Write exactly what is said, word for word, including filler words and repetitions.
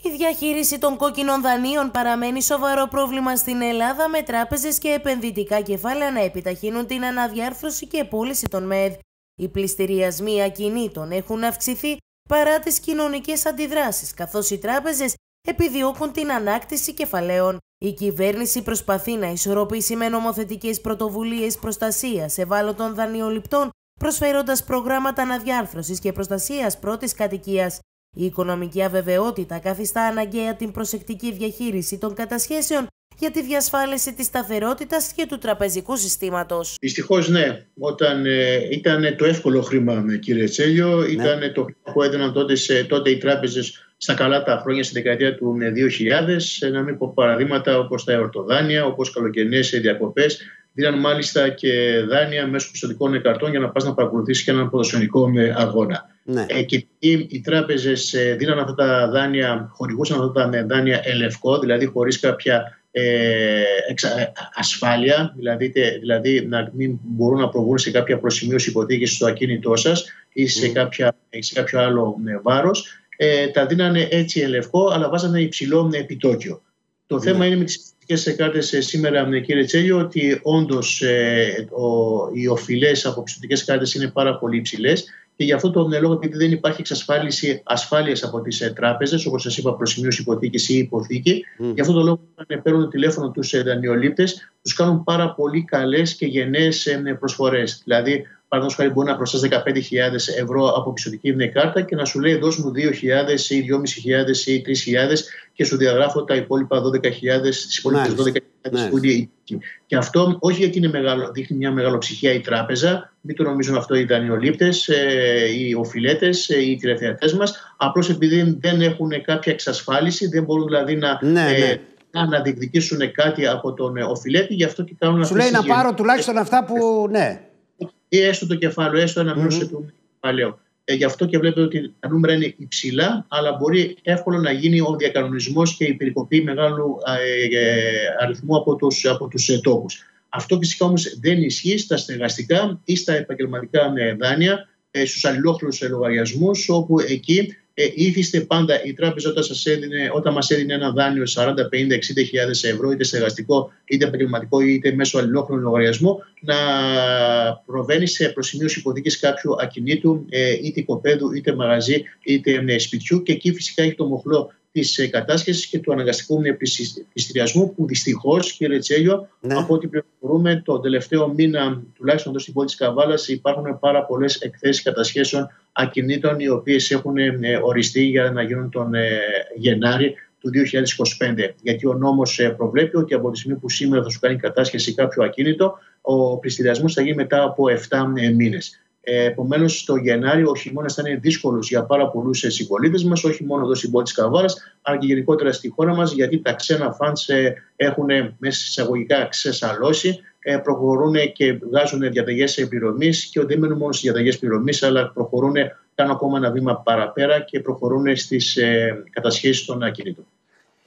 Η διαχείριση των κόκκινων δανείων παραμένει σοβαρό πρόβλημα στην Ελλάδα, με τράπεζες και επενδυτικά κεφάλαια να επιταχύνουν την αναδιάρθρωση και πώληση των ΜΕΔ. Οι πληστηριασμοί ακινήτων έχουν αυξηθεί παρά τις κοινωνικές αντιδράσεις, καθώς οι τράπεζες επιδιώκουν την ανάκτηση κεφαλαίων. Η κυβέρνηση προσπαθεί να ισορροπήσει με νομοθετικές πρωτοβουλίες προστασίας ευάλωτων δανειοληπτών, προσφέροντας προγράμματα αναδιάρθρωσης και προστασίας πρώτης κατοικίας. Η οικονομική αβεβαιότητα καθιστά αναγκαία την προσεκτική διαχείριση των κατασχέσεων για τη διασφάλιση της σταθερότητας και του τραπεζικού συστήματος. Δυστυχώς ναι. Όταν ε, ήταν το εύκολο χρήμα, κύριε Τσέλιο, ήταν ναι. το χρήμα που έδιναν τότε, σε, τότε οι τράπεζες στα καλά τα χρόνια, στη δεκαετία του δύο χιλιάδες. Να μην πω παραδείγματα όπως τα εορτοδάνεια, όπως καλοκαιρινές διακοπές. Δίναν μάλιστα και δάνεια μέσω πιστωτικών καρτών για να πας να παρακολουθήσεις και έναν ποδοσφαιρικό αγώνα. Ναι. Ε, και οι, οι τράπεζες δίναν αυτά τα δάνεια, χορηγούσαν αυτά τα δάνεια ελευκό, δηλαδή χωρίς κάποια ε, εξα, ασφάλεια, δηλαδή, δηλαδή να μην μπορούν να προβούν σε κάποια προσημείωση υποθήκης στο ακίνητό σας ή σε, mm. κάποια, σε κάποιο άλλο βάρος. Ε, τα δίνανε έτσι ελευκό, αλλά βάζανε υψηλό επιτόκιο. Το mm. θέμα είναι με τις πιστωτικές κάρτες σήμερα, κύριε Τσέλιο, ότι όντως ε, ο, οι οφειλές από πιστωτικές κάρτες είναι πάρα πολύ υψηλές. Και γι' αυτό το λόγο, επειδή δεν υπάρχει εξασφάλιση ασφάλειας από τις ε, τράπεζες, όπως σας είπα, προσημείωση υποθήκης ή υποθήκη, mm. γι' αυτό το λόγο, όταν παίρνουν τηλέφωνο τους ε, δανειολήπτες, τους κάνουν πάρα πολύ καλές και γενναίες ε, προσφορές. Δηλαδή, παραδείγματος χάρη, μπορεί να προσθέσει δεκαπέντε χιλιάδες ευρώ από πιστωτική κάρτα και να σου λέει: δώσ' μου δύο χιλιάδες ή δυόμισι χιλιάδες ή τρεις χιλιάδες και σου διαγράφω τα υπόλοιπα δώδεκα χιλιάδες, τις υπόλοιπες δώδεκα χιλιάδες που είναι η. Και αυτό όχι γιατί είναι μεγάλο, δείχνει μια μεγαλοψυχία η τράπεζα, μην το νομίζουν αυτό οι δανειολήπτες, οι οφειλέτες, οι τηλεθεατές μας, απλώς επειδή δεν έχουν κάποια εξασφάλιση, δεν μπορούν δηλαδή να. Ναι, ναι. να διεκδικήσουν κάτι από τον οφειλέτη, γι' αυτό και κάνουν αυτό. Σου λέει να πάρω γενικές... τουλάχιστον αυτά που. Ναι. Ή έστω το κεφάλαιο, έστω ένα μέρος mm-hmm. του κεφαλαίου. Ε, γι' αυτό και βλέπετε ότι τα νούμερα είναι υψηλά, αλλά μπορεί εύκολα να γίνει ο διακανονισμός και η περικοπή μεγάλου ε, ε, αριθμού από τους, από τους ε, τόκους. Αυτό φυσικά όμως δεν ισχύει στα στεγαστικά ή στα επαγγελματικά δάνεια, ε, στους αλληλόχρονους λογαριασμούς, όπου εκεί ε, ήθιστε πάντα η τράπεζα όταν, σας έδινε, όταν μας έδινε ένα δάνειο σαράντα, πενήντα, εξήντα χιλιάδες ευρώ, είτε στεγαστικό, είτε επαγγελματικό, είτε μέσω αλληλόχρονου λογαριασμού, να προβαίνει σε προσημείωση υποθήκης κάποιου ακινήτου, ε, είτε οικοπαίδου, είτε μαγαζί, είτε ε, σπιτιού, και εκεί φυσικά έχει το μοχλό της ε, κατάσχεσης και του αναγκαστικού πληστηριασμού, που δυστυχώς, κύριε Τσέλιο, ναι. από ό,τι πληροφορούμε, το τελευταίο μήνα, τουλάχιστον εδώ στην πόλη της Καβάλας, υπάρχουν πάρα πολλές εκθέσεις κατασχέσεων ακινήτων, οι οποίες έχουν ε, οριστεί για να γίνουν τον ε, Γενάρη του δύο χιλιάδες είκοσι πέντε. Γιατί ο νόμος ε, προβλέπει ότι από τη στιγμή που σήμερα θα σου κάνει κατάσχεση κάποιο ακίνητο, ο πληστηριασμός θα γίνει μετά από επτά ε, μήνες. Επομένως, το Γενάρη ο χειμώνας θα είναι δύσκολος για πάρα πολλούς συμπολίτες μας, όχι μόνο εδώ στην πόλη της Καβάλας, αλλά και γενικότερα στη χώρα μας, γιατί τα ξένα φαντς έχουν μέσα εισαγωγικά ξεσαλώσει, προχωρούν και βγάζουν διαταγές πληρωμής και δεν μένουν μόνο στις διαταγές πληρωμής, αλλά προχωρούν, κάνουν ακόμα ένα βήμα παραπέρα και προχωρούν στις κατασχέσεις των ακινήτων.